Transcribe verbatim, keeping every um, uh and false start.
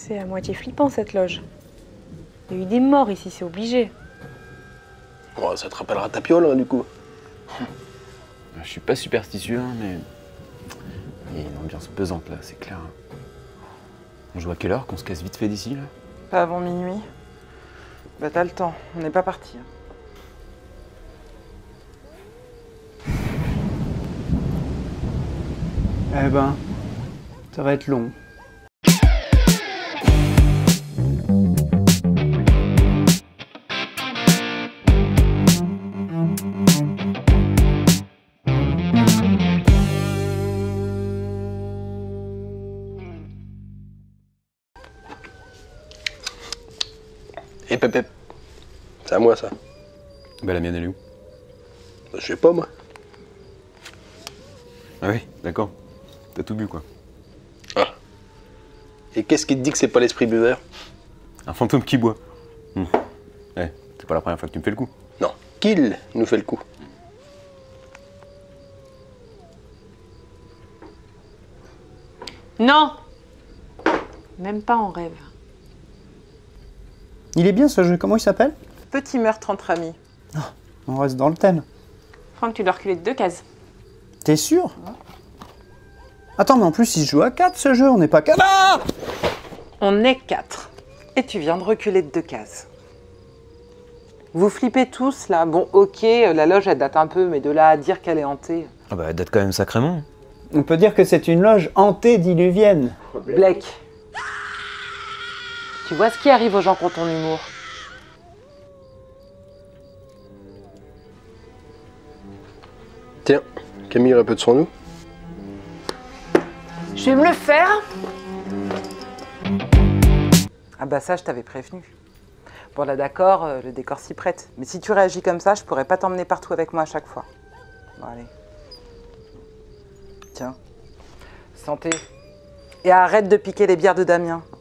C'est à moitié flippant cette loge. Il y a eu des morts ici, c'est obligé. Oh, ça te rappellera ta piole, hein, du coup. Je suis pas superstitieux, hein, mais... Il y a une ambiance pesante, là, c'est clair. On joue à quelle heure qu'on se casse vite fait d'ici, là? Pas avant minuit. Bah t'as le temps, on n'est pas parti. Eh ben, ça va être long. Et Pep Pep, c'est à moi ça. Bah la mienne elle est où? Bah, je sais pas moi. Ah oui, d'accord. T'as tout bu quoi. Ah. Et qu'est-ce qui te dit que c'est pas l'esprit buveur? Un fantôme qui boit. Hmm. Ouais, c'est pas la première fois que tu me fais le coup. Non, qu'il nous fait le coup. Non! Même pas en rêve. Il est bien ce jeu, comment il s'appelle? Petit meurtre entre amis. On reste dans le thème. Franck, tu dois reculer de deux cases. T'es sûr? Attends, mais en plus, il se joue à quatre ce jeu, on n'est pas quatre. Ah! On est quatre. Et tu viens de reculer de deux cases. Vous flippez tous là. Bon, ok, la loge elle date un peu, mais de là à dire qu'elle est hantée. Ah bah elle date quand même sacrément. On peut dire que c'est une loge antédiluvienne. Blake. Tu vois ce qui arrive aux gens qui ont ton humour? Tiens, Camille répète sur nous. Je vais me le faire. Ah bah ça, je t'avais prévenu. Bon là d'accord, euh, le décor s'y prête. Mais si tu réagis comme ça, je pourrais pas t'emmener partout avec moi à chaque fois. Bon allez. Tiens. Santé. Et arrête de piquer les bières de Damien.